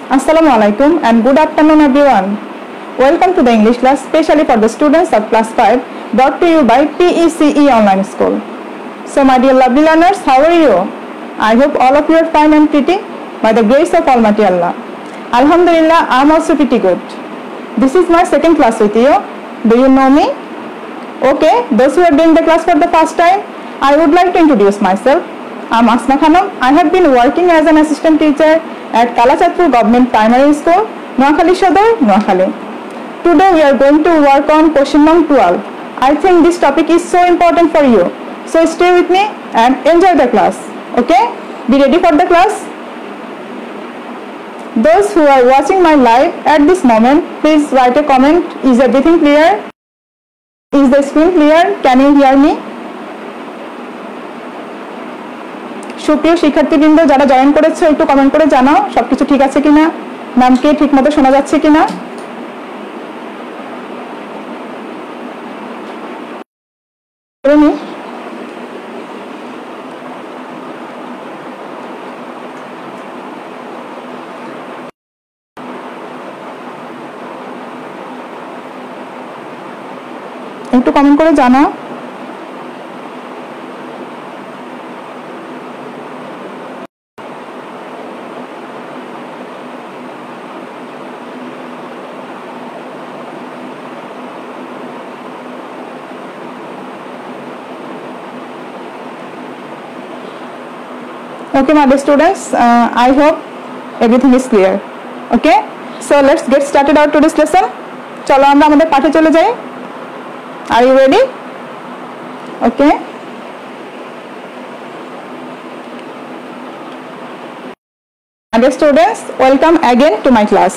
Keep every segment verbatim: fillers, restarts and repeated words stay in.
Assalamu alaikum and good afternoon everyone. Welcome to the English class specially for the students of class five brought to you by P E C E Online School. So my dear lovely learners, how are you? I hope all of you are fine and pretty by the grace of Almighty Allah. Alhamdulillah, I am also pretty good. This is my second class with you. Do you know me? Okay, those who are doing the class for the first time, I would like to introduce myself. I am Asma Khanum. I have been working as an assistant teacher at Kalachatpur Government Primary School, Noakhali Sodor, Noakhali. Today we are going to work on question number twelve. I think this topic is so important for you. So stay with me and enjoy the class. Okay? Be ready for the class? Those who are watching my live at this moment, please write a comment. Is everything clear? Is the screen clear? Can you hear me? সুপ্রিয় শিক্ষার্থীবৃন্দ যারা join করেছে একটু comment করে জানাও সবকিছু ঠিক আছে কিনা, ম্যামকে ঠিকমতো শোনা যাচ্ছে কিনা। একটু কমেন্ট করে জানাও। Okay, my dear students, uh, I hope everything is clear. Okay, so let's get started out today's lesson. চলো আমরা আমাদের পাঠে চলে যাই। Are you ready? Okay. My dear students, welcome again to my class.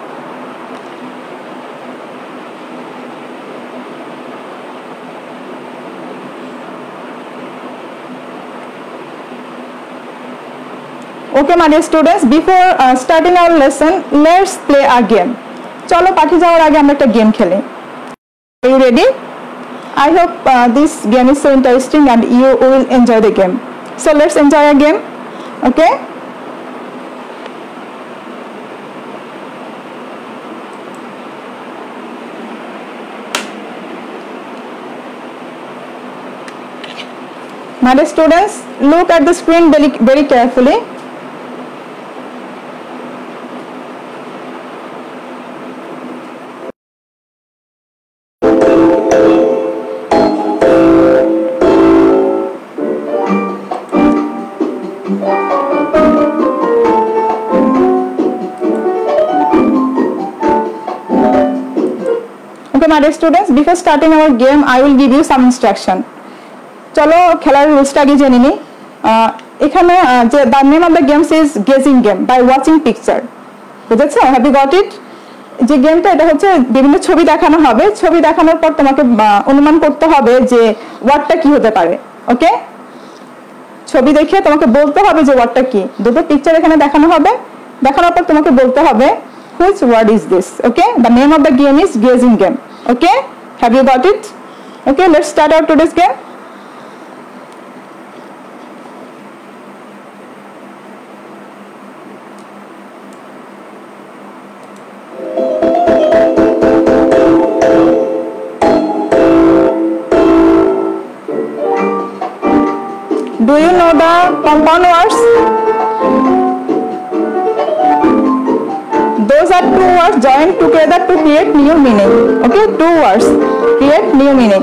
Okay, my dear students, before uh, starting our lesson, let's play a game. চলো পাঠে যাওয়ার আগে আমরা একটা গেম খেলি। Are you ready? I hope uh, this game is so interesting and you will enjoy the game. So let's enjoy a game. Okay? My dear students, look at the screen very, very carefully. Okay, my dear students, before starting our game, I will give you some instruction. চলো খেলার রুলসটা আগে জেনে নিই। এখানে যে the name of the game is guessing game by watching picture. বুঝেছো? Have you got it? যে গেমটা এটা হচ্ছে বিভিন্ন ছবি দেখানো হবে, ছবি দেখানোর পর তোমাকে অনুমান করতে হবে যে ওয়ার্ডটা কি হতে পারে। ওকে? ছবি দেখে তোমাকে বলতে হবে যে ওয়ার্ডটা কি। দুটো পিকচার এখানে দেখানো হবে, দেখানোর পর তোমাকে বলতে হবে which word is this? Okay? The name of the game is guessing game. Okay? Have you got it? Okay, let's start out today's game. Do you know the compound words? Those are two words joined together to create new meaning. Okay, two words create new meaning.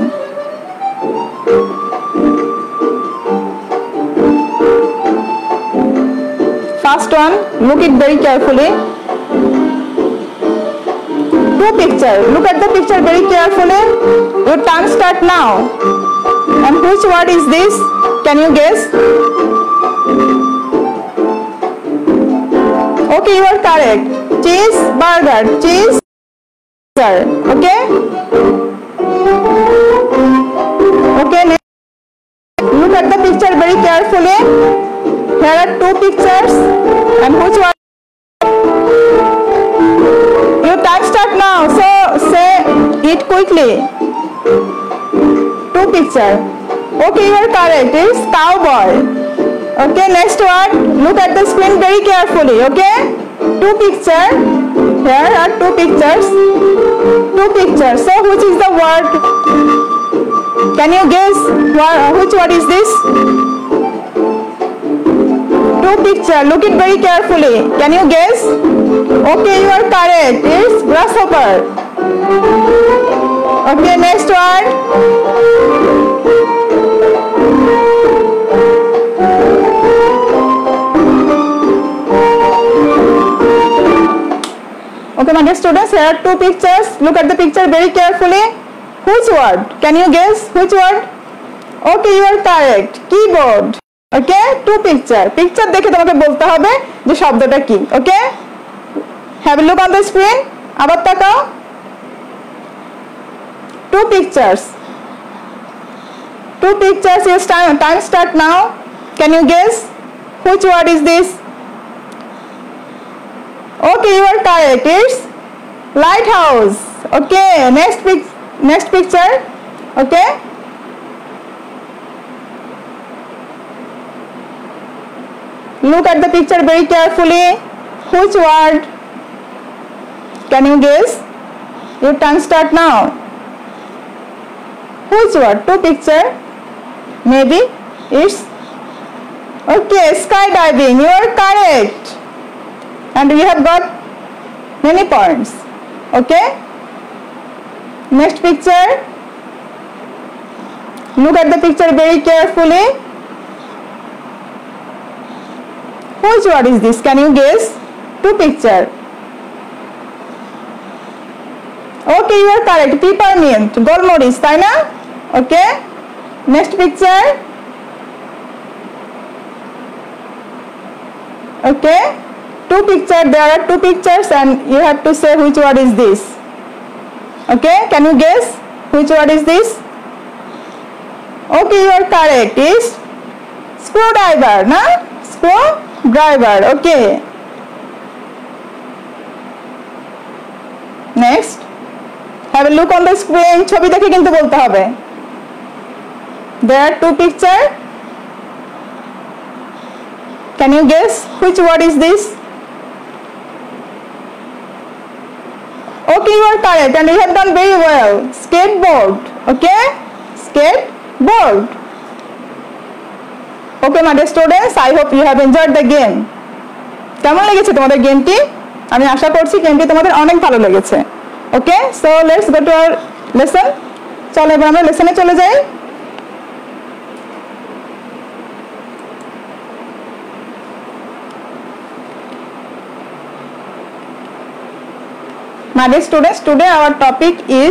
First one, look it very carefully. Two pictures. Look at the picture very carefully. Your time start now. And which word is this? Can you guess? Okay, you are correct. Cheese burger. Cheese burger. Okay? Okay, next. Look at the picture very carefully. Here are two pictures. And which one? Your time start now. So say it quickly. Two picture. Okay, you are correct. It is cowboy. Okay, next one. Look at the screen very carefully. Okay. two pictures. Here are two pictures. Two pictures. So which is the word? Can you guess which word is this? Two picture. Look it very carefully. Can you guess? Okay, you are correct. It's grasshopper. Okay, next word. Okay, my dear students, here are two pictures. Look at the picture very carefully. Which word? Can you guess which word? Okay, you are correct. Keyboard. Okay, two picture. Picture দেখে তোমাকে বলতে হবে যে শব্দটা কি। Okay? Have a look on the screen. আবার তাকাও। Two pictures. Two pictures. Your time time start now. Can you guess which word is this? Okay, you are correct. It's lighthouse. Okay, next pic next picture. Okay. Look at the picture very carefully. Which word? Can you guess? Your time start now. Which word? Two picture. Maybe it's okay. Skydiving. You are correct. And we have got many points. Okay. Next picture. Look at the picture very carefully. Which word is this? Can you guess? Two picture. Okay, you are correct. Peppermint. Golmoris, তাই না? Okay. Next picture. Okay. Two pictures. There are two pictures, and you have to say which word is this. Okay. Can you guess which word is this? Okay, you are correct. It's screwdriver, na? Screwdriver. Okay. Next. Have a look on the screen. ছবি দেখে কিন্তু বলতে হবে. There are two pictures. Can you guess which word is this? Okay, you are correct, and you have done very well. Skateboard. Okay, skateboard. Okay, my dear students, I hope you have enjoyed the game. কেমন লেগেছে তোমাদের গেমটি? আমি আশা করছি গেমটি তোমাদের অনেক ভালো লেগেছে। Okay, so let's go to our lesson. চলো এবার আমরা লেসনে চলে যাই। My dear students, today our topic is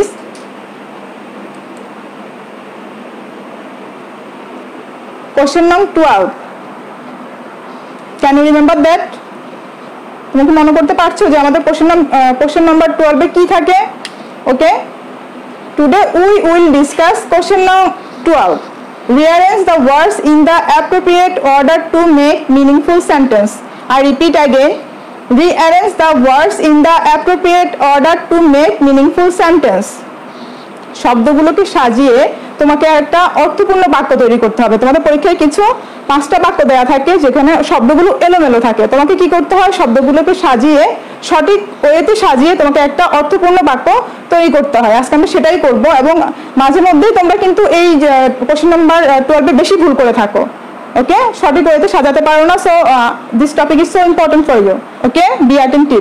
question number twelve. Can you remember that? তুমি কি মনে করতে পারছো যে আমাদের কোশ্চেন কোশ্চেন নাম্বার twelve এ কি থাকে? Okay, today we will discuss question number twelve. Rearrange the words in the appropriate order to make meaningful sentence. I repeat again. Rearrange the words in the appropriate order to make meaningful sentence. শব্দগুলোকে সাজিয়ে তোমাকে একটা অর্থপূর্ণ বাক্য তৈরি করতে হবে। তোমাদের পরীক্ষায় কিছু পাঁচটা বাক্য দেয়া থাকে যেখানে শব্দগুলো এলোমেলো থাকে। তোমাকে কি করতে হয়? শব্দগুলোকে সাজিয়ে সঠিক ওয়েতে সাজিয়ে তোমাকে একটা অর্থপূর্ণ বাক্য তৈরি করতে হয়। আজকে আমরা সেটাই করব, এবং মাঝে মধ্যেই তোমরা কিন্তু এই কোশ্চেন নাম্বার twelve এ বেশি ভুল করে থাকো। ওকে, সঠিক ওয়েতে সাজাতে পারো না। So this topic is so important for you. Okay, be attentive.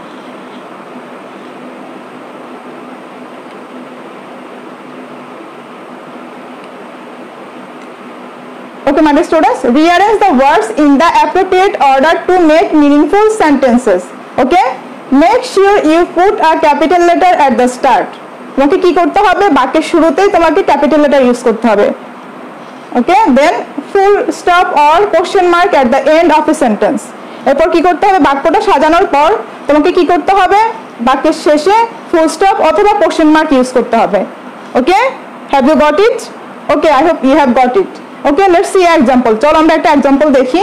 Okay, my dear students, rearrange the words in the appropriate order to make meaningful sentences. Okay, make sure you put a capital letter at the start. তোমাকে কি করতে হবে? বাক্যের শুরুতেই তোমাকে capital letter use করতে হবে। Okay, then full stop or question mark at the end of a sentence. এরপর কি করতে হবে? বাক্যটা সাজানোর পর তোমাকে কি করতে হবে? বাক্যের শেষে full stop অথবা question mark ইউজ করতে হবে। Okay, have you got it? Okay, I hope you have got it. Okay, let's see an example. চলো আমরা একটা example দেখি।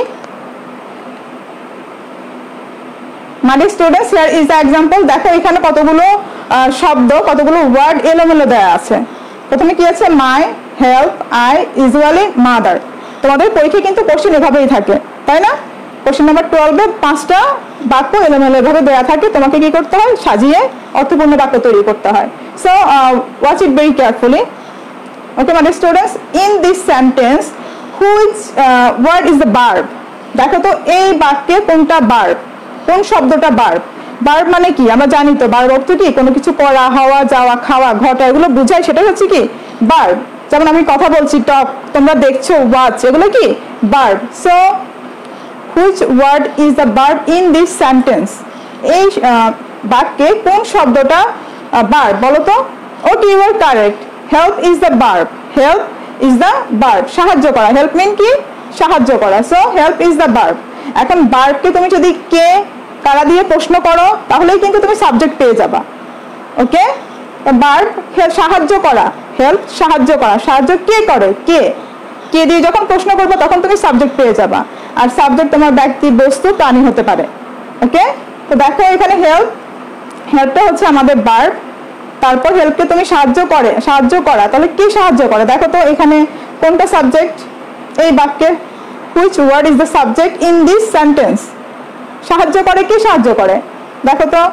My dear students, here is the example. দেখো এখানে কতগুলো শব্দ, কতগুলো ওয়ার্ড এলোমেলো দেয়া আছে। প্রথমে কি আছে? My, help, I, usually, mother. তোমাদের পরীক্ষায় কিন্তু কোশ্চেন এভাবেই থাকে, তাই না? কোশ্চেন নাম্বার টুয়েলভে পাঁচটা বাক্য এলোমেলোভাবে দেওয়া থাকে, তোমাকে কি করতে হয়, সাজিয়ে অর্থপূর্ণ বাক্য তৈরি করতে হয়। So watch it very carefully. Okay my students, in this sentence which word is the verb? দেখো তো এই বাক্যে কোনটা ভার্ব, কোন শব্দটা ভার্ব? ভার্ব মানে কি আমরা জানি তো, ভার্ব অর্থ কি কোনো কিছু করা, হওয়া, যাওয়া, খাওয়া, ঘটা, এগুলো বোঝায়, সেটা হচ্ছে কি ভার্ব। যেমন আমি কথা বলছি, টক, তোমরা দেখছো, ওয়াচ, এগুলো কি verb. So which word is the verb in this sentence? এই বাক্যে কোন শব্দটা ভার্ব বলো তো? Okay, you are correct, help is the verb. Help is the verb, সাহায্য করা। হেল্প মিন কি, সাহায্য করা। So help is the verb. এখন ভার্বকে তুমি যদি কে, কারা দিয়ে প্রশ্ন করো তাহলেই কিন্তু তুমি সাবজেক্ট পেয়ে যাবা। ওকে, ভার্ব সাহায্য করা, হেল্প সাহায্য করা, সাহায্য কে করে, কে, কে দিয়ে যখন প্রশ্ন করবো তখন তুমি সাবজেক্ট পেয়ে যাবা। আর সাবজেক্ট তোমার ব্যক্তি, বস্তু, প্রাণী হতে পারে। ওকে, তো দেখো এখানে হেল্প, হেল্পটা হচ্ছে আমাদের ভার্ব। তারপর হেল্পকে তুমি সাহায্য করে, সাহায্য করা, তাহলে কি সাহায্য করে? দেখো তো এখানে কোনটা সাবজেক্ট এই বাক্যে? Which word is the subject in this sentence? সাহায্য করে, কি সাহায্য করে দেখো তো?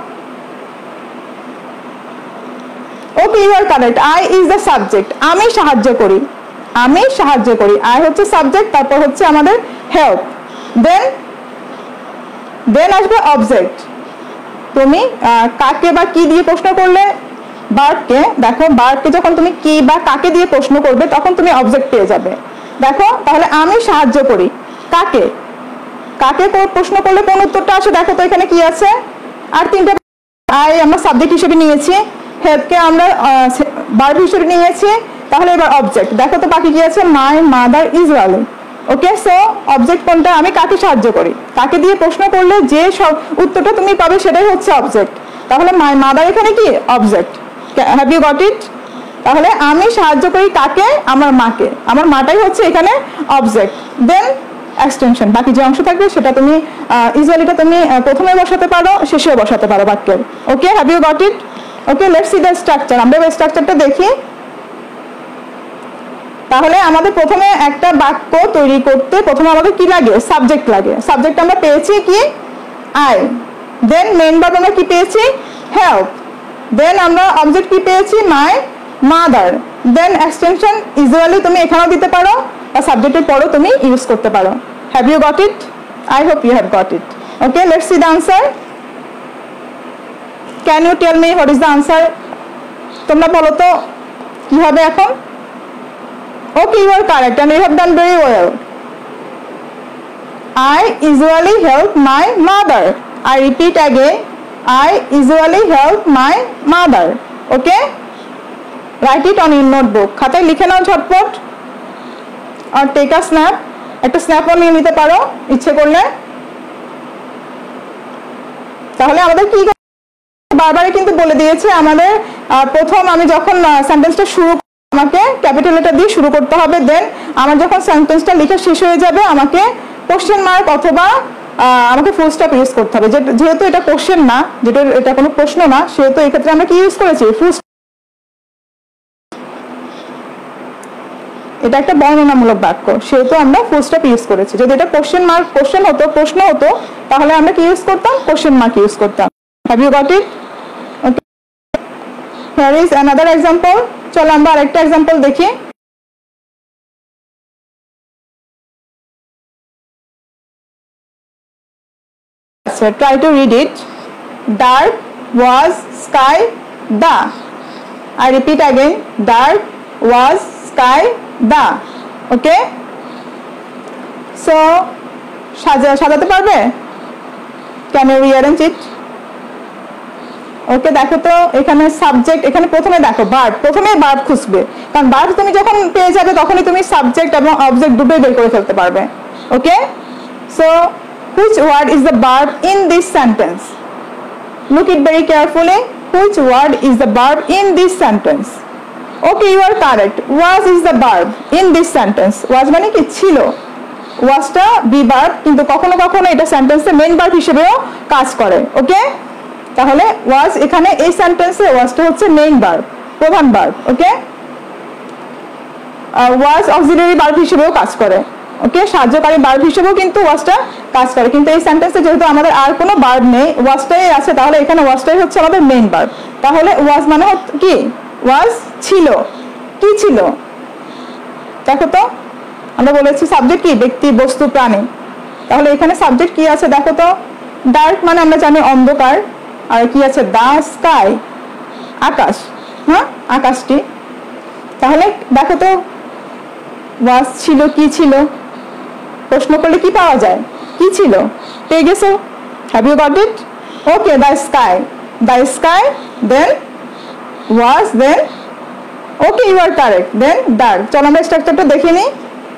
Okay, you are correct, I is the subject. আমি সাহায্য করি, আমি সাহায্য করি। আই হচ্ছে সাবজেক্ট, তারপর হচ্ছে আমাদের হেল্প, দেন দেন আসবে অবজেক্ট। তুমি কাকে বা কি দিয়ে প্রশ্ন করলে ভার্বকে, দেখো ভার্বকে যখন তুমি কি বা কাকে দিয়ে প্রশ্ন করবে তখন তুমি অবজেক্ট পেয়ে যাবে। দেখো তাহলে আমি সাহায্য করি কাকে, কাকে প্রশ্ন করলে কোন উত্তরটা আসে? দেখো তো এখানে কি আছে, আর তিনটা আই আমরা সাবজেক্ট হিসেবে নিয়েছি, হেল্পকে আমরা ভার্ব হিসেবে নিয়েছি, তাহলে এবার অবজেক্ট। দেখো তো বাকি কি আছে, মাই মাদার ইজ রালিং। ওকে, সো অবজেক্ট কোনটা? আমি কাকে সাহায্য করি, কাকে দিয়ে প্রশ্ন করলে যে সব উত্তরটা তুমি পাবে সেটাই হচ্ছে অবজেক্ট। তাহলে মাই মাদার এখানে কি object. Have you got it? তাহলে আমি সাহায্য করি কাকে? আমার মাকে, আমার মাটাই হচ্ছে এখানে অবজেক্ট। দেন এক্সটেনশন, বাকি যে অংশ থাকবে সেটা তুমি ইউজুয়ালিটা তুমি প্রথমে বসাতে পারো, শেষেও বসাতে পারো বাক্যের। Okay, have you got it? Okay, let's see the structure. আমরা স্ট্রাকচারটা দেখি। তাহলে আমাদের প্রথমে একটা বাক্য তৈরি করতে প্রথমে আমাদের কি লাগে? সাবজেক্ট লাগে। সাবজেক্ট আমরা পেয়েছি কি? আই। দেন মেইন ভার্ব আমরা কি পেয়েছি? হেল্প। দেন আমরা অবজেক্ট কি পেয়েছি? My mother. Then extension usually তুমি এখানেও দিতে পারো বা সাবজেক্টের পরেও তুমি ইউজ করতে পারো। Have you got it? I hope you have got it. Okay, let's see the answer. Can you tell me what is the answer? তোমরা বলো তো কি হবে এখন? Okay, you are correct and you have done very well. I usually help my mother. I repeat again, I usually help my mother. Okay, write it on your notebook. খাতায় লিখে নাও ঝটপট, আর take a snap. একটা স্ন্যাপও নিয়ে নিতে পারো ইচ্ছে করলে। তাহলে আমাদের কি বারবারই কিন্তু বলে দিয়েছে আমাদের প্রথম আমি যখন সেন্টেন্সটা শুরু আমাকে ক্যাপিটাল লেটার দিয়ে শুরু করতে হবে। দেন আমার যখন সেন্টেন্সটা লেখা শেষ হয়ে যাবে আমাকে কোশ্চেন মার্ক অথবা আমাকে ফুল স্টপ ইউজ করতে হবে। যেহেতু এটা কোশ্চেন না, যেটা এটা কোনো প্রশ্ন না, সেহেতু এই ক্ষেত্রে আমরা কি ইউজ করেছি? ফুল। এটা একটা বর্ণনামূলক বাক্য, সেহেতু আমরা ফুল স্টপ ইউজ করেছি। যদি এটা কোশ্চেন মার্ক কোশ্চেন হতো, প্রশ্ন হতো, তাহলে আমরা কি ইউজ করতাম? কোশ্চেন মার্ক ইউজ করতাম। Have you got it? Okay, here is another example. চলো আমরা আরেকটা এক্সাম্পল দেখি। Try to read it. Dark was sky the. I repeat again. Dark was sky the. Okay. So সাজা সাজাতে পারবে? Can you rearrange it? ওকে, দেখো তো এখানে সাবজেক্ট, এখানে প্রথমে দেখো ভার্ব, প্রথমে ভার্ব খুঁজবে, কারণ ভার্ব তুমি যখন পেয়ে যাবে তখনই তুমি সাবজেক্ট এবং অবজেক্ট দুটোই বের করে ফেলতে পারবে। Okay, so which word is the verb in this sentence? Look it very carefully. Which word is the verb in this sentence? Okay, you are correct, was is the verb in this sentence. Was মানে কি? ছিল। ওয়াজটা be verb, কিন্তু কখনো কখনো এটা সেন্টেন্সে main verb হিসেবেও কাজ করে। ওকে, তাহলে ওয়াজ এখানে এই সেন্টেন্সে ওয়াজটা হচ্ছে মেইন ভার্ব, প্রধান verb. Okay, was auxiliary verb হিসেবেও কাজ করে। ওকে, সাহায্যকারী ভার্ব হিসেবেও কিন্তু ওয়াজটা কাজ করে, কিন্তু এই সেন্টেন্সে যেহেতু আমাদের আর কোনো ভার্ব নেই, ওয়াজটাই আছে, তাহলে এখানে ওয়াজটাই হচ্ছে আমাদের মেইন ভার্ব। তাহলে ওয়াজ মানে কি? ওয়াজ ছিল, কি ছিল? দেখো তো, আমরা বলেছি সাবজেক্ট কি? ব্যক্তি, বস্তু, প্রাণী। তাহলে এখানে সাবজেক্ট কি আছে দেখো তো? ডার্ক মানে আমরা জানি অন্ধকার, আর কি আছে? দা স্কাই, আকাশ, হ্যাঁ আকাশটি। তাহলে দেখো তো, ওয়াজ ছিল, কি ছিল? প্রশ্ন করলে কি পাওয়া যায়? কি ছিল? পেয়ে গেছো? Have you got it? Okay, the sky, the sky, then was, then okay you are correct, then dark. চলো আমরা স্ট্রাকচারটা দেখে নিই।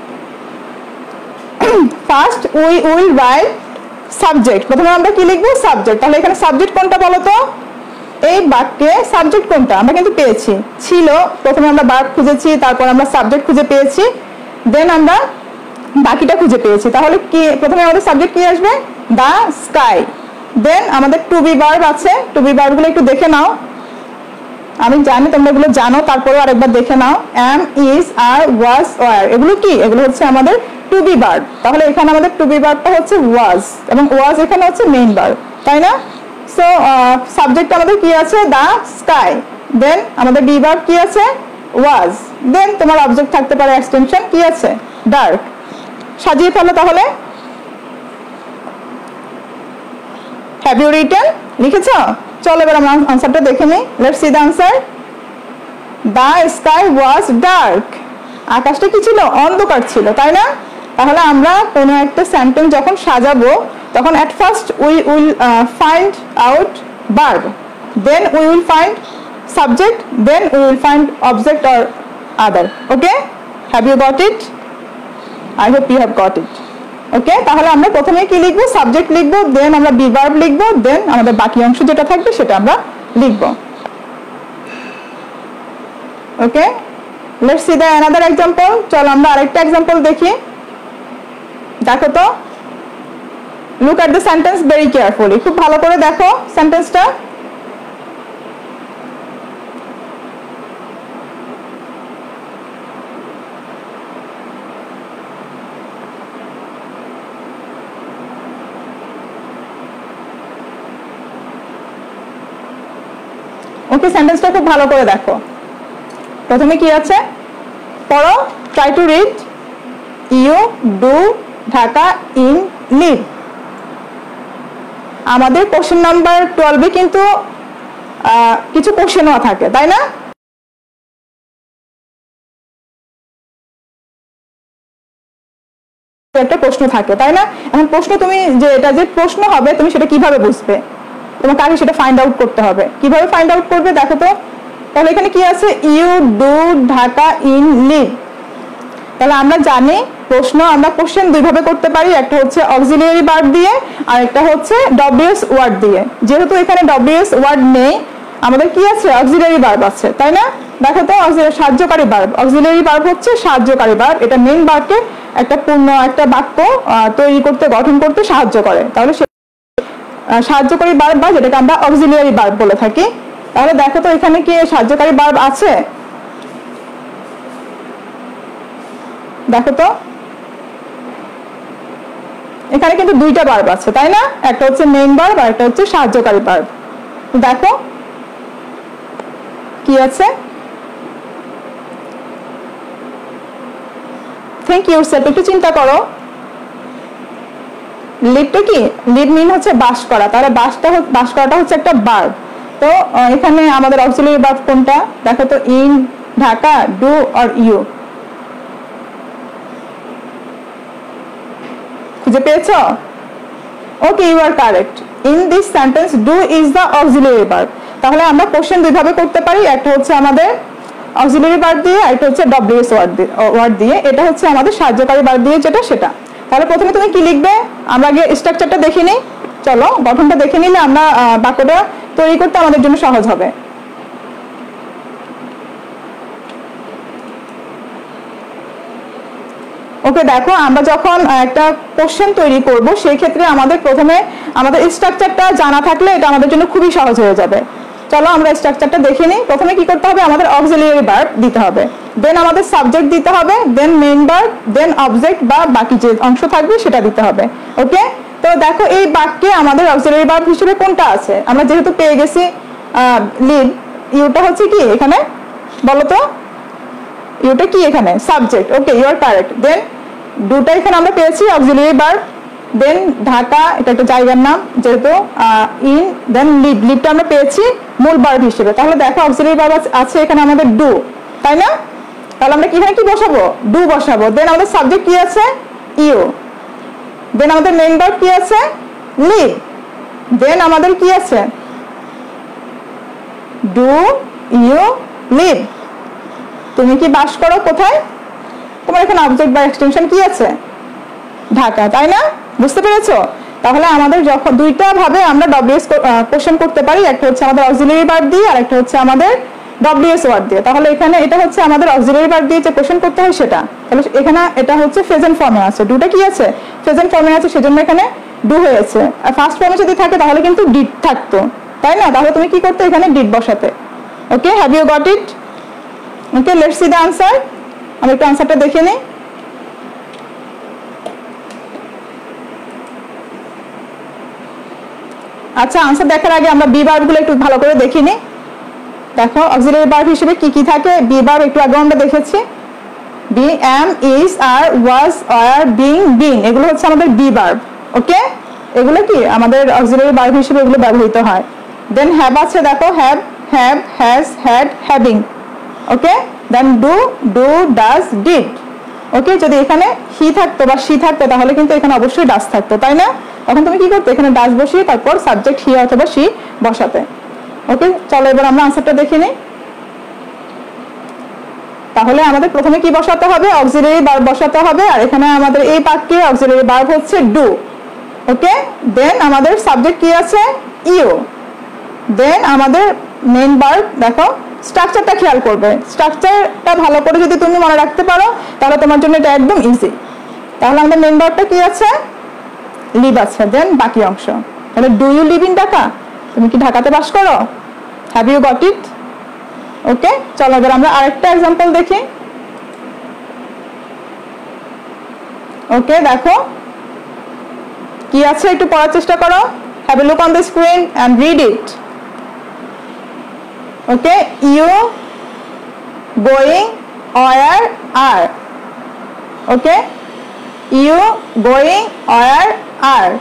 First we will write subject. প্রথমে আমরা কি লিখবো? সাবজেক্ট। তাহলে এখানে সাবজেক্ট কোনটা বলো তো? এই বাক্যে সাবজেক্ট কোনটা? আমরা কিন্তু পেয়েছি, ছিল। প্রথমে আমরা ভার্ব খুঁজেছি, তারপর আমরা সাবজেক্ট খুঁজে পেয়েছি, দেন আমরা বাকিটা খুঁজে পেয়েছি। তাহলে কি প্রথমে আমাদের সাবজেক্ট কি আসবে? দা স্কাই। দেন আমাদের টু বি ভার্ব আছে, টু বি ভার্বগুলো একটু দেখে নাও। আমি জানি তোমরা এগুলো জানো, তারপরেও আরেকবার দেখে নাও। Am, is, are, was, were, এগুলো কি? এগুলো হচ্ছে আমাদের টু বি ভার্ব। তাহলে এখানে আমাদের টু বি ভার্বটা হচ্ছে ওয়াজ, এবং ওয়াজ এখানে হচ্ছে মেইন ভার্ব, তাই না? সো সাবজেক্ট আমাদের কি আছে? দা স্কাই। দেন আমাদের বি ভার্ব কি আছে? ওয়াজ। দেন তোমার অবজেক্ট থাকতে পারে এক্সটেনশন, কি আছে? ডার্ক। সাজিয়ে ফেলো তাহলে। Have you written? লিখেছো? চলো এবার আমরা আনসারটা দেখে নিই। Let's see the answer. The sky was dark. আকাশটা কি ছিল? অন্ধকার ছিল, তাই না? তাহলে আমরা কোনো একটা সেন্টেন্স যখন সাজাবো, তখন at first we will uh, find out verb, then we will find subject, then we will find object or other. Okay, have you got it? I hope you have got it. ওকে, তাহলে আমরা প্রথমে কি লিখবো? Subject লিখবো, দেন আমরা be verb লিখবো, দেন আমাদের বাকি অংশ যেটা থাকবে সেটা আমরা লিখবো। Okay, let's see the another example. চলো আমরা আরেকটা এক্সাম্পল দেখি। দেখো তো, look at the sentence very carefully. খুব ভালো করে দেখো সেন্টেন্সটা। ওকে, সেন্টেন্সটা খুব ভালো করে দেখো। প্রথমে কি আছে পড়ো? Try to read. You do Dhaka in live. আমাদের কোশ্চেন নাম্বার টুয়েলভে কিন্তু কিছু কোশ্চেনও থাকে, তাই না? একটা প্রশ্ন থাকে, তাই না? এখন প্রশ্ন তুমি যে এটা যে প্রশ্ন হবে, তুমি সেটা কিভাবে বুঝবে? তোমাকে আগে সেটা ফাইন্ড আউট করতে হবে। কিভাবে ফাইন্ড আউট করবে দেখো তো। তাহলে এখানে কি আছে? You do Dhaka in live. তাহলে আমরা জানি প্রশ্ন আমরা কোশ্চেন দুই ভাবে করতে পারি, একটা হচ্ছে অক্সিলিয়ারি ভার্ব দিয়ে, আর একটা হচ্ছে ডব্লিউএস ওয়ার্ড দিয়ে। যেহেতু এখানে ডব্লিউএস ওয়ার্ড নেই, আমাদের কি আছে? অক্সিলিয়ারি ভার্ব আছে, তাই না? দেখো তো, সাহায্যকারী ভার্ব। অক্সিলিয়ারি ভার্ব হচ্ছে সাহায্যকারী ভার্ব। এটা মেইন ভার্বকে একটা পূর্ণ একটা বাক্য তৈরি করতে, গঠন করতে সাহায্য করে। তাহলে সাহায্যকারী ভার্ব বা যেটাকে আমরা অক্সিলিয়ারি ভার্ব বলে থাকি। তাহলে দেখো তো, এখানে কি সাহায্যকারী ভার্ব আছে? দেখো তো, এখানে কিন্তু দুইটা ভার্ব আছে, তাই না? একটা হচ্ছে মেইন ভার্ব আর একটা হচ্ছে সাহায্যকারী ভার্ব। দেখো কি আছে? থিংক ইউরসেলফ, একটু চিন্তা করো। লিভটা কি? লিভ মিন হচ্ছে বাস করা। তাহলে বাসটা বাস করাটা হচ্ছে একটা ভার্ব। তো এখানে আমাদের অক্সিলিয়ারি ভার্ব কোনটা? দেখো তো, in, Dhaka, do or you. খুঁজে পেয়েছো? Okay, you are correct. In this sentence do is the auxiliary verb. তাহলে আমরা কোশ্চেন দুই ভাবে করতে পারি, একটা হচ্ছে আমাদের অক্সিলিয়ারি ভার্ব দিয়ে, আর একটা হচ্ছে ডব্লিউএস ওয়ার্ড দিয়ে ওয়ার্ড দিয়ে এটা হচ্ছে আমাদের সাহায্যকারী ভার্ব দিয়ে, যেটা সেটা। তাহলে প্রথমে তুমি কি লিখবে? আমরা আগে স্ট্রাকচারটা দেখে নিই। চলো, গঠনটা দেখে নিলে আমরা বাক্যটা তৈরি করতে আমাদের জন্য সহজ হবে। ওকে, দেখো, আমরা যখন একটা কোশ্চেন তৈরি করব, সেই ক্ষেত্রে আমাদের প্রথমে আমাদের স্ট্রাকচারটা জানা থাকলে এটা আমাদের জন্য খুবই সহজ হয়ে যাবে। চলো আমরা স্ট্রাকচারটা দেখে নিই। প্রথমে কি করতে হবে? আমাদের অক্সিলিয়ারি ভার্ব দিতে হবে। দেন আমাদের সাবজেক্ট দিতে হবে, then main verb, then object বা বাকি যে অংশ থাকবে সেটা দিতে হবে। ওকে, তো দেখো এই বাক্যে আমাদের অক্সিলারি ভার্ব হিসেবে কোনটা আছে? আমরা যেহেতু পেয়ে গেছি লিড, ইউটা হচ্ছে কি এখানে বলো তো, ইউটা কি এখানে subject. Okay, you are correct. Then ডুটা এখানে আমরা পেয়েছি অক্সিলারি ভার্ব, দেন ঢাকা এটা একটা জায়গার নাম যেহেতু, ইন, দেন লিড, লিডটা আমরা পেয়েছি মূল ভার্ব হিসেবে। তাহলে দেখো অক্সিলারি ভার্ব আছে এখানে আমাদের ডু, তাই না? তাহলে আমরা এখানে কি বসাবো? ডু বসাবো। দেন আমাদের সাবজেক্ট কি আছে? ইউ। দেন আমাদের মেইন ভার্ব কি আছে? লিড। দেন আমাদের কি আছে? Do you live. তুমি কি বাস করো কোথায়? তোমার এখানে অবজেক্ট বা এক্সটেনশন কি আছে? ঢাকা, তাই না? বুঝতে পেরেছো? তাহলে আমাদের যখন দুইটা ভাবে আমরা ডব্লিউএস কোশ্চেন করতে পারি, একটা হচ্ছে আমাদের অক্সিলারি ভার্ব দিয়ে আর একটা হচ্ছে আমাদের ডব্লিউএস ওয়ার্ড দিয়ে। তাহলে এখানে এটা হচ্ছে আমাদের অক্সিলারি ভার্ব দিয়ে যে কোশ্চেন করতে হয় সেটা, তাহলে এখানে এটা হচ্ছে প্রেজেন্ট ফর্মে আছে, ডুটা কি আছে? প্রেজেন্ট ফর্মে আছে, সেজন্য এখানে ডু হয়েছে। আর ফার্স্ট ফর্মে যদি থাকে তাহলে কিন্তু ডিড থাকতো, তাই না? তাহলে তুমি কি করতে? এখানে ডিড বসাতে। Okay, have you got it? Okay, let's see the answer. আমি একটু আনসারটা দেখে নিই। আচ্ছা, আনসার দেখার আগে আমরা বি ভার্বগুলো একটু ভালো করে দেখে নিই। দেখো অক্সিলারি ভার্ব হিসেবে কি কি থাকে। বি ভার্ব একটু আগে আমরা দেখেছি, be, am, is, are, was, are, being, been, এগুলো হচ্ছে আমাদের বি ভার্ব। ওকে, এগুলো কি আমাদের অক্সিলারি ভার্ব হিসেবে এগুলো ব্যবহৃত হয়। দেন হ্যাভ আছে, দেখো have, have, has, had, having. Okay, then do, do, does, did. Okay, যদি এখানে হি থাকতো বা সি থাকতো তাহলে কিন্তু এখানে অবশ্যই ডাজ থাকতো, তাই না? তখন তুমি কি করতে? এখানে ডাজ বসিয়ে তারপর সাবজেক্ট হি অথবা সি বসাতে। ওকে, চলো এবার আমরা আনসারটা দেখে নিই। তাহলে আমাদের প্রথমে কি বসাতে হবে? অক্সিলারি ভার্ব বসাতে হবে, আর এখানে আমাদের এই বাক্যে অক্সিলারি ভার্ব হচ্ছে ডু। ওকে, দেন আমাদের সাবজেক্ট কি আছে? ইউ। দেন আমাদের মেইন ভার্ব, দেখো স্ট্রাকচারটা খেয়াল করবে। স্ট্রাকচারটা ভালো করে যদি তুমি মনে রাখতে পারো তাহলে তোমার জন্য এটা একদম ইজি। তাহলে আমাদের মেইন ভার্বটা কি আছে? লিভ আছে। দেন বাকি অংশ, তাহলে do you live in Dhaka? তুমি কি ঢাকাতে বাস করো? Have you got it? Okay, চলো এবার আমরা আরেকটা এক্সাম্পল দেখি। ওকে, দেখো কি আছে একটু পড়ার চেষ্টা করো। Have a look on the screen and read it. Okay, you, going, were, are. Okay, you, going, were, are.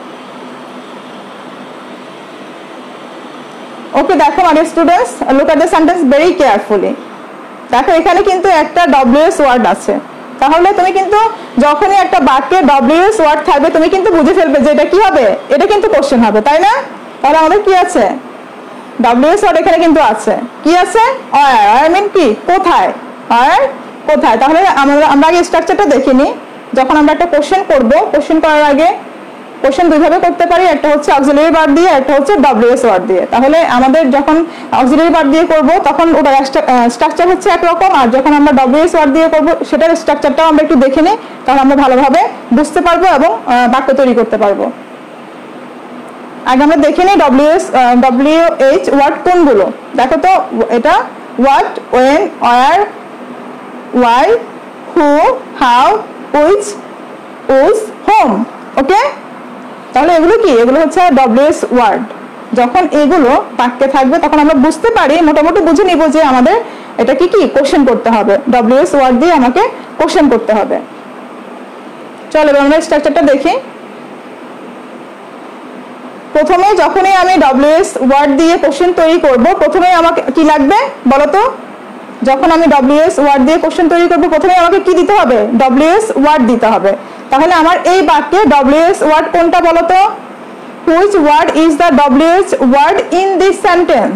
Okay, দেখো my dear students, look at the sentence very carefully. দেখো এখানে কিন্তু একটা ডব্লিউএস ওয়ার্ড আছে, তাহলে তুমি কিন্তু যখনই একটা বাক্যে ডব্লিউএস ওয়ার্ড থাকবে তুমি কিন্তু বুঝে ফেলবে যে এটা কি হবে, এটা কিন্তু কোশ্চেন হবে, তাই না? তাহলে আমাদের কি আছে? ডব্লিউএস ওয়ার্ড এখানে কিন্তু আছে। কি আছে? ওয়্যার। আই মিন কি? কোথায়? ওয়্যার কোথায়? তাহলে আমরা আমরা আগে স্ট্রাকচারটা দেখে নিই। যখন আমরা একটা কোশ্চেন করব, কোশ্চেন করার আগে কোশ্চেন দুইভাবে করতে পারি, একটা হচ্ছে অক্সিলারি ভার্ব দিয়ে, একটা হচ্ছে ডব্লিউএস ওয়ার্ড দিয়ে। তাহলে আমাদের যখন অক্সিলারি ভার্ব দিয়ে করব তখন ওটার স্ট্রাকচার হচ্ছে একরকম, আর যখন আমরা ডব্লিউএস ওয়ার্ড দিয়ে করব সেটার স্ট্রাকচারটাও আমরা একটু দেখে নিই, তাহলে আমরা ভালোভাবে বুঝতে পারবো এবং বাক্য তৈরি করতে পারবো। আগে আমরা দেখে নিই ডব্লিউএস ডব্লিউএইচ ওয়ার্ড কোনগুলো। দেখো তো, এটা what, when, where, why, who, how, which, whose, whom. Okay, তাহলে এগুলো কি? এগুলো হচ্ছে ডব্লিউএস ওয়ার্ড। যখন এগুলো বাক্যে থাকবে তখন আমরা বুঝতে পারি, মোটামুটি বুঝে নিব যে আমাদের এটা কি কি কোশ্চেন করতে হবে, ডব্লিউএস ওয়ার্ড দিয়ে আমাকে কোশ্চেন করতে হবে। চলো এবার আমরা স্ট্রাকচারটা দেখি। প্রথমে যখনই আমি ডব্লিউএস ওয়ার্ড দিয়ে কোশ্চেন তৈরি করব, প্রথমে আমাকে কি লাগবে বলো তো? যখন আমি ডব্লিউএস ওয়ার্ড দিয়ে কোশ্চেন তৈরি করব প্রথমে আমাকে কি দিতে হবে? ডব্লিউএস ওয়ার্ড দিতে হবে। তাহলে আমার এই বাক্যে ডব্লিউএস ওয়ার্ড কোনটা বলো তো? Which word is the WS word in this sentence?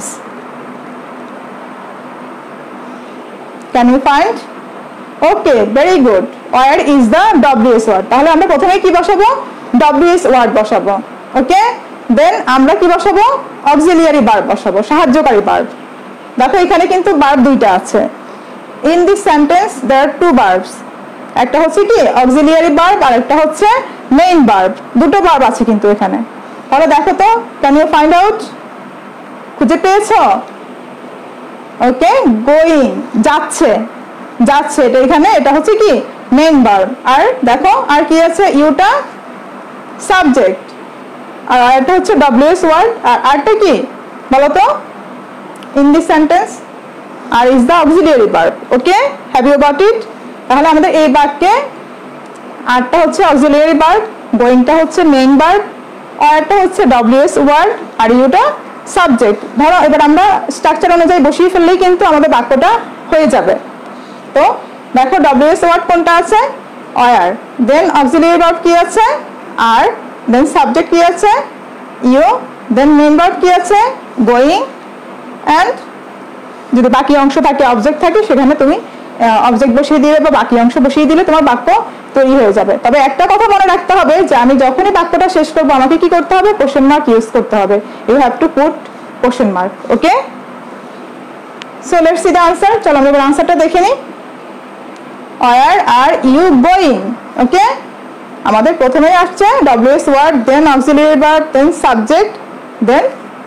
Can you find? Okay, very good. Where is the WS word. তাহলে আমরা প্রথমে কি বসাবো? ডব্লিউএস ওয়ার্ড বসাবো। ওকে, দেন আমরা কি বসাবো? অক্সিলিয়ারি ভার্ব বসাবো, সাহায্যকারী ভার্ব। দেখো এখানে কিন্তু ভার্ব দুইটা আছে। In this sentence there are two verbs, একটা হচ্ছে কি অক্সিলিয়ারি ভার্ব আর একটা হচ্ছে মেইন ভার্ব। দুটো ভার্ব আছে কিন্তু এখানে। তাহলে দেখো তো, ক্যান ইউ ফাইন্ড আউট? খুঁজে পেয়েছো? ওকে, গোয়িং যাচ্ছে, যাচ্ছে, এটা এখানে এটা হচ্ছে কি মেইন ভার্ব। আর দেখো আর কি আছে, ইউটা সাবজেক্ট, আর এটা হচ্ছে ডব্লিউএস ওয়ার্ড, আর আরটা কি বলো তো in this sentence, are is the auxiliary verb. Okay, have you got it? তাহলে আমাদের এই বাক্যে আরটা হচ্ছে অক্সিলিয়ারি ভার্ব, গোয়িংটা হচ্ছে মেইন ভার্ব, আরটা হচ্ছে ডব্লিউএস ওয়ার্ড, আর ইউটা সাবজেক্ট। ধরো এবার আমরা স্ট্রাকচার অনুযায়ী বসিয়ে ফেললেই কিন্তু আমাদের বাক্যটা হয়ে যাবে। তো দেখো ডব্লিউএস ওয়ার্ড কোনটা আছে, আর, দেন অক্সিলিয়ারি ভার্ব কি আছে আর, দেন সাবজেক্ট কি আছে ইউ, দেন মেইন ভার্ব কি আছে গোয়িং, এন্ড যদি বাকি অংশ থাকে অবজেক্ট থাকে সেখানে তুমি অবজেক্ট বসিয়ে দিলে বা বাকি অংশ বসিয়ে দিলে তোমার বাক্য তৈরি হয়ে যাবে। তবে একটা কথা মনে রাখতে হবে যে আমি যখনই বাক্যটা শেষ করব আমাকে কি করতে হবে, কোশ্চেন মার্ক ইউজ করতে হবে। You have to put question mark. Okay, so let's see the answer. চলো আমরা এবার আনসারটা দেখে নিই। Where are you going? ওকে, আমাদের প্রথমেই আসছে WS word, then auxiliary verb, then subject, then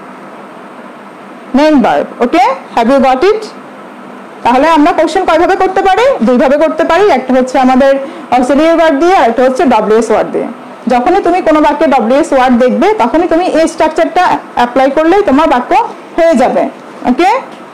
main verb. Okay, have you got it? তাহলে আমরা কোশ্চেন কয়ভাবে করতে পারি, দুইভাবে করতে পারি। একটা হচ্ছে আমাদের অক্সিলিয়ারি ভার্ব দিয়ে, আর একটা হচ্ছে ডব্লিউএস ওয়ার্ড দিয়ে। যখনই তুমি কোনো বাক্যে ডব্লিউএস ওয়ার্ড দেখবে তখনই তুমি এই স্ট্রাকচারটা অ্যাপ্লাই করলেই তোমার বাক্য হয়ে যাবে। ওকে,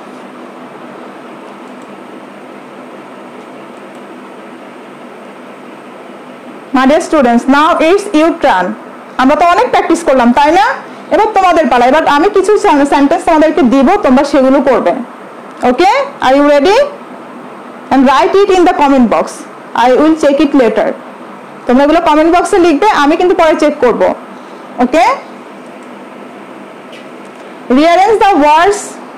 My dear students, now it's your turn. আমরা তো অনেক প্র্যাকটিস করলাম তাই না, এবার তোমাদের পালা। এবার আমি কিছু সেন্টেন্স তোমাদেরকে দিব, তোমরা সেগুলো করবে। Okay, are you ready? And write it in the comment box, I will check it later. তোমরা এগুলো কমেন্ট বক্সে লিখবে, আমি কিন্তু পরে চেক করব। Okay, rearrange the words.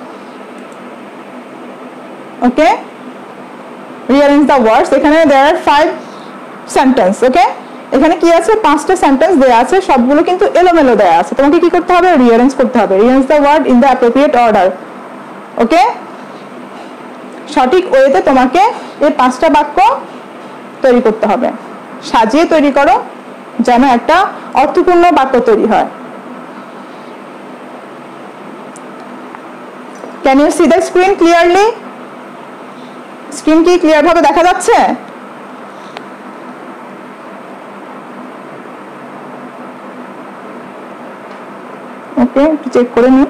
Okay, rearrange the words. এখানে দেয়ার আর ফাইভ সেন্টেন্স। ওকে, এখানে কি আছে, পাঁচটা সেন্টেন্স দেয়া আছে, সবগুলো কিন্তু এলোমেলো দেয়া আছে। তোমাকে কি করতে হবে, রিঅ্যারেঞ্জ করতে হবে। Rearrange the word in the appropriate order. Okay, সঠিক ওয়েতে তোমাকে এই পাঁচটা বাক্য তৈরি করতে হবে। সাজিয়ে তৈরি করো যেন একটা অর্থপূর্ণ বাক্য তৈরি হয়। Can you see the screen clearly? Screen কি ক্লিয়ার ভাবে দেখা যাচ্ছে? ওকে, একটু চেক করে নিই।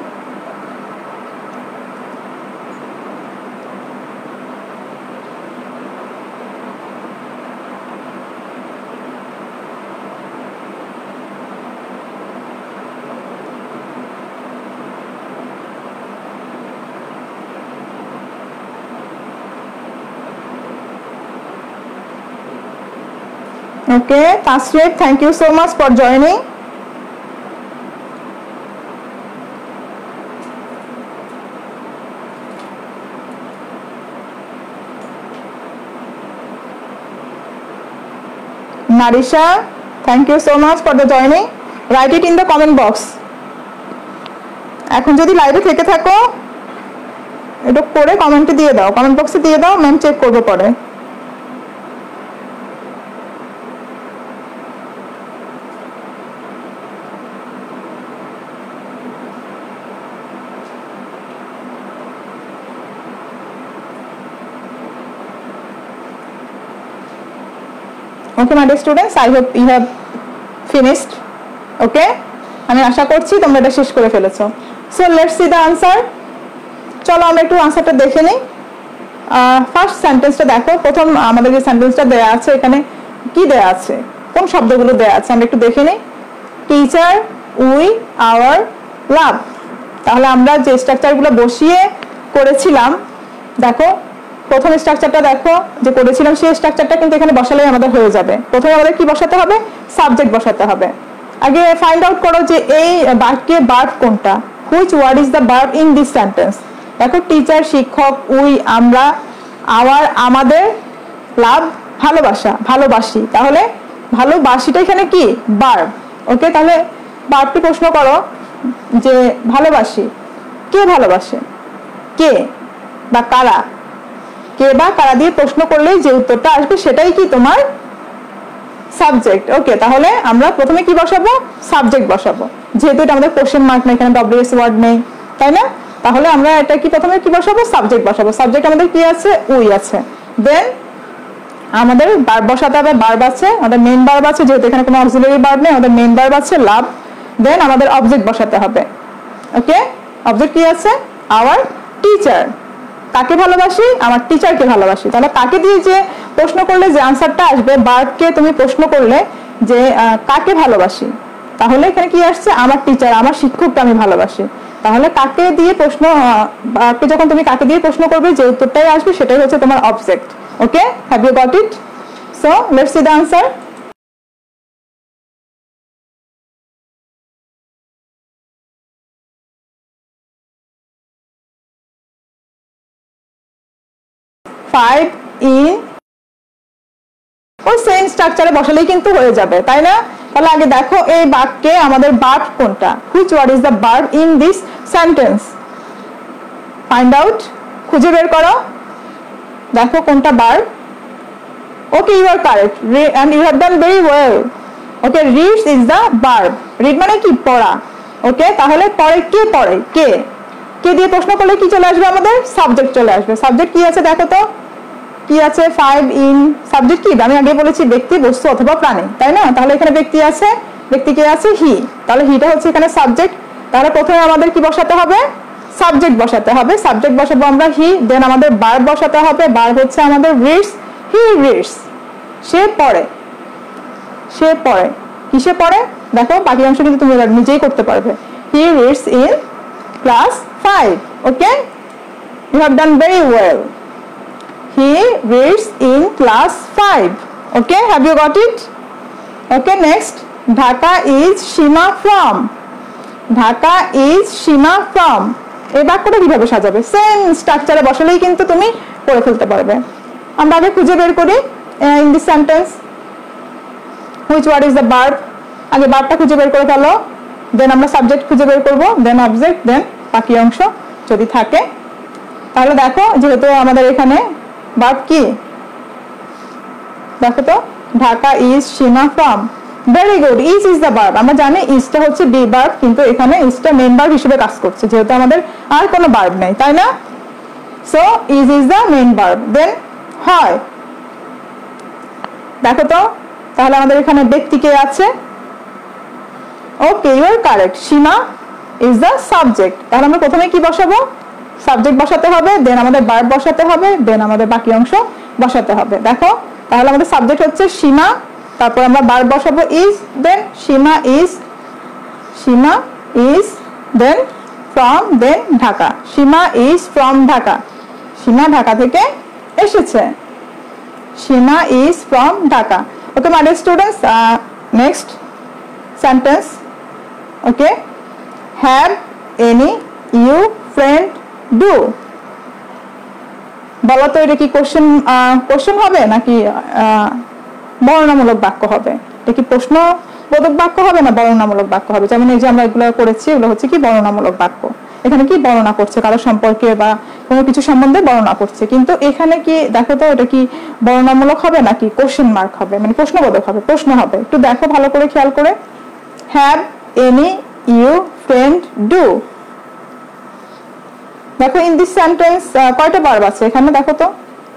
Okay, Tasrif, thank you so much for joining. Narisha, thank you so much for the joining. Write it in the comment box. এখন যদি লাইভে থেকে থাকো এটা করে কমেন্টে দিয়ে দাও, কমেন্ট বক্সে দিয়ে দাও, ম্যাম চেক করবে পরে। Okay, my dear students, I hope you have finished. Okay, আমি আশা করছি তোমরা এটা শেষ করে ফেলেছো। So let's see the answer. চলো আমরা একটু আনসারটা দেখে নিই। ফার্স্ট সেন্টেন্সটা দেখো, প্রথম আমাদের যে সেন্টেন্সটা দেয়া আছে এখানে কি দেয়া আছে, কোন শব্দগুলো দেয়া আছে আমরা একটু দেখে নিই। Teacher, we, our, love. তাহলে আমরা যে স্ট্রাকচারগুলো বসিয়ে করেছিলাম, দেখো প্রথম স্ট্রাকচারটা দেখো যে করেছিলাম সেই স্ট্রাকচারটা কিন্তু এখানে বসালেই আমাদের হয়ে যাবে। প্রথমে আমাদের কি বসাতে হবে, সাবজেক্ট বসাতে হবে। আগে ফাইন্ড আউট করো যে এই বাক্যে ভার্ব কোনটা, which word is the verb in this sentence. দেখো টিচার শিক্ষক, উই আমরা, আওয়ার আমাদের, লাভ ভালোবাসা ভালোবাসি। তাহলে ভালোবাসিটা এখানে কি ভার্ব। ওকে, তাহলে ভার্বটি প্রশ্ন করো যে ভালোবাসি, কে ভালোবাসে, কে বা কারা, কে বা কারা দিয়ে প্রশ্ন করলেই যে উত্তরটা আসবে সেটাই কি তোমার সাবজেক্ট। ওকে, তাহলে আমরা প্রথমে কি বসাবো, সাবজেক্ট বসাবো, যেহেতু এটা আমাদের কোশ্চেন মার্ক নেই, এখানে ডব্লিউএস ওয়ার্ড নেই তাই না। তাহলে আমরা এটা কি প্রথমে কি বসাবো, সাবজেক্ট বসাবো। সাবজেক্ট আমাদের কি আছে, উই আছে। দেন আমাদের ভার্ব বসাতে হবে, ভার্ব আছে আমাদের মেইন ভার্ব আছে, যেহেতু এখানে কোনো অক্সিলারি ভার্ব নেই আমাদের মেইন ভার্ব আছে লাভ। দেন আমাদের অবজেক্ট বসাতে হবে। ওকে, অবজেক্ট কি আছে? Our teacher. কাকে ভালোবাসি? আমার টিচারকে ভালোবাসি। তাহলে কাকে দিয়ে যে প্রশ্ন করলে যে আনসারটা আসবে, ভার্বকে তুমি প্রশ্ন করলে যে কাকে ভালোবাসি, তাহলে এখানে কি আসছে? আমার টিচার, আমার শিক্ষককে আমি ভালোবাসি। তাহলে কাকে দিয়ে প্রশ্ন, ভার্বকে যখন তুমি কাকে দিয়ে প্রশ্ন করবে যে উত্তরটাই আসবে সেটাই হচ্ছে তোমার object. Okay, have you got it? So let's see the answer. Five in ওই সেম স্ট্রাকচারে বসালেই কিন্তু হয়ে যাবে, তাই না? তাহলে আগে দেখো এই বাক্যে আমাদের ভার্ব কোনটা, which word is the verb in this sentence. Find out, খুঁজে বের করো, দেখো কোনটা verb. Okay, you are correct and you have done very well. Okay, reads is the verb. Read মানে কি? পড়া। ওকে, তাহলে পড়ে কে? পড়ে কে? কে দিয়ে প্রশ্ন করলে কি চলে আসবে? আমাদের সাবজেক্ট চলে আসবে। সাবজেক্ট কি আছে দেখো তো, কি আছে? ফাইভ ইন সাবজেক্ট কি? আমি আগে বলেছি ব্যক্তি, বস্তু অথবা প্রাণী, তাই না? তাহলে এখানে ব্যক্তি আছে, ব্যক্তি কে আছে? হি। তাহলে হিটা হচ্ছে এখানে সাবজেক্ট। তাহলে প্রথমে আমাদের কি বসাতে হবে? সাবজেক্ট বসাতে হবে। সাবজেক্ট বসাবো আমরা হি। দেন আমাদের ভার্ব বসাতে হবে। ভার্ব হচ্ছে আমাদের রিডস। হি রিডস, সে পড়ে। সে পড়ে, কিসে পড়ে? দেখো বাকি অংশ কিন্তু তুমি নিজেই করতে পারবে। He reads in class five. Okay, you have done very well. He reads in class five. Okay, have you got it? Okay, next. Dhaka is Shima from. Dhaka is Shima from. এই বাক্যটা কিভাবে সাজাবে? Same স্ট্রাকচারে বসালেই কিন্তু তুমি পড়ে ফেলতে পারবে। আমরা আগে খুঁজে বের করি in this sentence which word is the verb. আগে ভার্বটা খুঁজে বের করে ফেলো, দেন আমরা সাবজেক্ট খুঁজে বের করব, দেন অবজেক্ট, দেন বাকি অংশ যদি থাকে। তাহলে দেখো যেহেতু আমাদের এখানে ভার্ব কি, দেখো তো, Dhaka is Seema from. Very good, is is the verb. আমরা জানি ইজটা হচ্ছে বি ভার্ব, কিন্তু এখানে ইজটা মেইন ভার্ব হিসেবে কাজ করছে যেহেতু আমাদের আর কোনো ভার্ব নেই, তাই না? So is is the main verb. Then হয়, দেখো তো, তাহলে আমাদের এখানে ব্যক্তি কে আছে? Okay, you are correct, Seema is the subject. তাহলে আমরা প্রথমে কি বসাবো? সাবজেক্ট বসাতে হবে, দেন আমাদের ভার্ব বসাতে হবে, দেন আমাদের বাকি অংশ বসাতে হবে। দেখো তাহলে আমাদের সাবজেক্ট হচ্ছে সীমা, তারপর আমরা ভার্ব বসাবো is, then Seema is, Seema is, then from, then Dhaka. Seema is from Dhaka, Seema Dhaka থেকে এসেছে। Seema is from Dhaka. Okay my dear students, next sentence. Okay, have any you friend do. বলো তো এটা কি কোশ্চেন কোশ্চেন হবে নাকি বর্ণনামূলক বাক্য হবে? এটা কি প্রশ্নবোধক বাক্য হবে না বর্ণনামূলক বাক্য হবে? যেমন এই যে আমরা এগুলো করেছি এগুলো হচ্ছে কি বর্ণনামূলক বাক্য। এখানে কি বর্ণনা করছে কারো সম্পর্কে বা কোনো কিছু সম্বন্ধে বর্ণনা করছে, কিন্তু এখানে কি দেখো তো এটা কি বর্ণনামূলক হবে নাকি কোশ্চেন মার্ক হবে, মানে প্রশ্নবোধক হবে, প্রশ্ন হবে। একটু দেখো ভালো করে খেয়াল করে। Have any you friend do. দেখো ইন দিস সেন্টেন্স কয়টা ভার্ব আছে এখানে দেখো তো।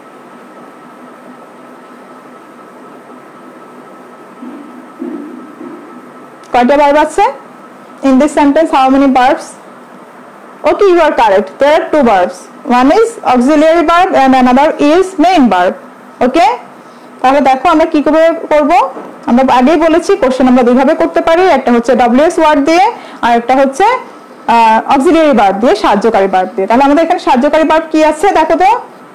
কয়টা ভার্ব আছে in this sentence? How many verbs? Okay, you are correct, there are two verbs, one is auxiliary verb and another is main verb. Okay, তাহলে দেখো আমরা কি করে করব? আমরা আগেই বলেছি কোশ্চেন আমরা দুইভাবে করতে পারি, একটা হচ্ছে ডব্লিউএস ওয়ার্ড দিয়ে আর একটা হচ্ছে অক্সিলিয়ারি ভার্ব দিয়ে, সাহায্যকারী ভার্ব দিয়ে। তাহলে আমাদের এখানে সাহায্যকারী ভার্ব কি আছে দেখো তো।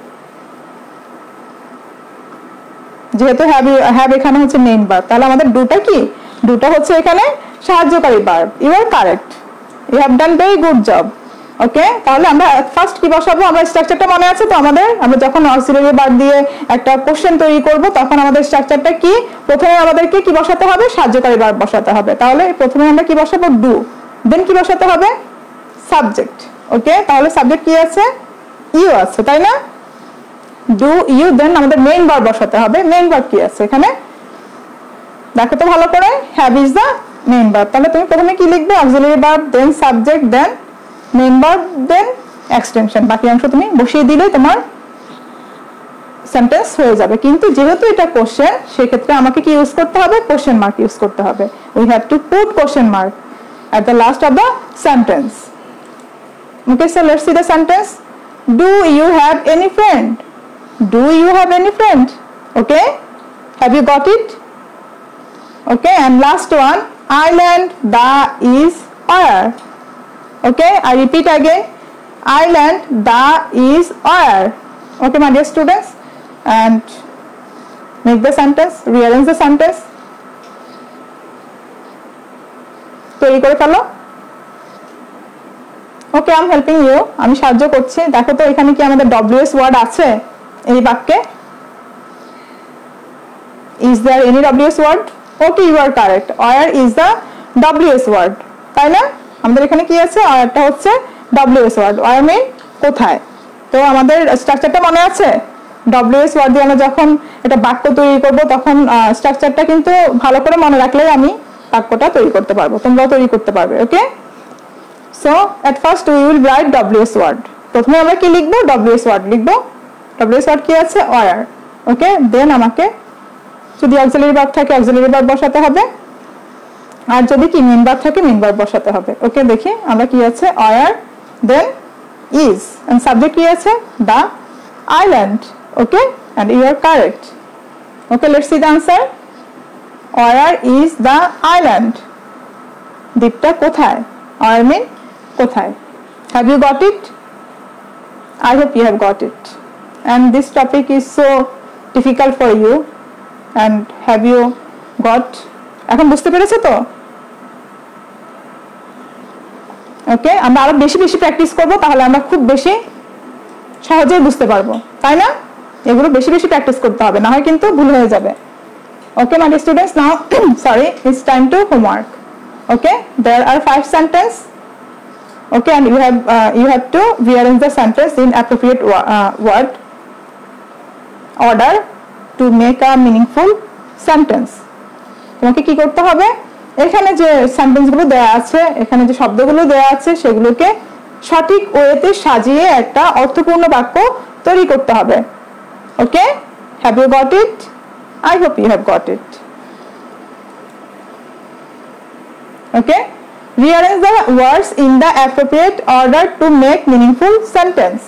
যেহেতু হ্যাভ হ্যাভ এখানে হচ্ছে মেইন ভার্ব, তাহলে আমাদের দুটা কি, দুটা হচ্ছে এখানে সাহায্যকারী verb. You are correct, you have done very good job. Okay, তাহলে আমরা ফার্স্ট কি বসাবো? আমরা স্ট্রাকচারটা মনে আছে তো আমাদের? আমরা যখন অক্সিলিয়ারি ভার্ব দিয়ে একটা কোশ্চেন তৈরি করব তখন আমাদের স্ট্রাকচারটা কি? প্রথমে আমাদেরকে কি বসাতে হবে? সাহায্যকারী ভার্ব বসাতে হবে। তাহলে প্রথমে আমরা কি বসাবো? ডু। দেন কি বসাতে হবে? সাবজেক্ট। ওকে, তাহলে সাবজেক্ট কি আছে? ইউ আছে, তাই না? ডু ইউ, দেন আমাদের মেইন ভার্ব বসাতে হবে। মেইন ভার্ব কি আছে এখানে দেখো তো ভালো করে। Have is the main verb. তাহলে তুমি প্রথমে কি লিখবে? Auxiliary verb, then subject, then main verb, then extension. বাকি অংশ তুমি বসিয়ে দিলে তোমার সেন্টেন্স হয়ে যাবে, কিন্তু যেহেতু এটা কোশ্চেন সেক্ষেত্রে আমাকে কি ইউজ করতে হবে, কোশ্চেন মার্ক ইউজ করতে হবে। We have to put question mark at the last of the sentence. Okay, so let's see the sentence. Do you have any friend? Do you have any friend? Okay, have you got it? Okay, and last one, island the is where? Okay, I repeat again, island the is where? Okay, my dear students, and make the sentence, rearrange the sentence. তৈরি করে ফেলো। Okay, I am helping you, আমি সাহায্য করছি। দেখো তো এখানে কি আমাদের ডব্লিউএস ওয়ার্ড আছে এই বাক্যে? Is there any WS word? Okay, you are correct, where is the WS word, তাই না? আমাদের এখানে কি আছে, ওয়্যারটা হচ্ছে ডব্লিউএস ওয়ার্ড, ওয়্যার মিন কোথায়। তো আমাদের স্ট্রাকচারটা মনে আছে, ডব্লিউএস ওয়ার্ড দিয়ে আমরা যখন এটা বাক্য তৈরি করব তখন স্ট্রাকচারটা কিন্তু ভালো করে মনে রাখলেই আমি বাক্যটা তৈরি করতে পারবো, তোমরাও তৈরি করতে পারবে। Okay, so at first we will write WS word. প্রথমে আমরা কি লিখবো, ডব্লিউএস ওয়ার্ড লিখবো। ডব্লিউএস ওয়ার্ড কি আছে, ওয়্যার। ওকে, দেন আমাকে যদি অক্সিলারি ভার্ব থাকে অক্সিলারি ভার্ব বসাতে হবে, আর যদি কি মেইন ভার্ব থাকে মেইন ভার্ব বসাতে হবে। ওকে, দেখি আমরা কি আছে, where, then is, and subject কি আছে, the island. Okay, and you are correct. Okay, let's see the answer. Where is the island? দ্বীপটা কোথায়? Where mean কোথায়? Have you got it? I hope you have got it. And this topic is so difficult for you. And have you got? এখন বুঝতে পেরেছো তো? ওকে, আমরা আরো বেশি বেশি প্র্যাকটিস করব, তাহলে আমরা খুব বেশি সহজেই বুঝতে পারবো, তাই না? এগুলো বেশি বেশি প্র্যাকটিস করতে হবে, না হয় কিন্তু ভুল হয়ে যাবে। Okay, my dear students, now sorry, it's time to homework. Okay, there are five sentences. Okay, and you have uh, you have to rearrange the sentence in appropriate uh, word order to make a meaningful sentence. তোমাকে কি করতে হবে, এখানে যে সেন্টেন্সগুলো দেয়া আছে, এখানে যে শব্দগুলো দেয়া আছে সেগুলোকে সঠিক ওয়েতে সাজিয়ে একটা অর্থপূর্ণ বাক্য তৈরি করতে হবে। Okay, have you got it? I hope you have got it. Okay, rearrange the words in the appropriate order to make meaningful sentence.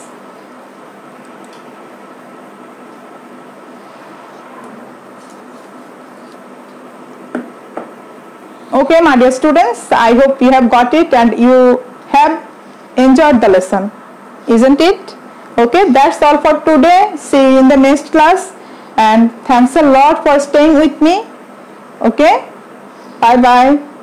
Okay, my dear students, I hope you have got it and you have enjoyed the lesson, isn't it? Okay, that's all for today. See you in the next class. And thanks a lot for staying with me. Okay, bye bye.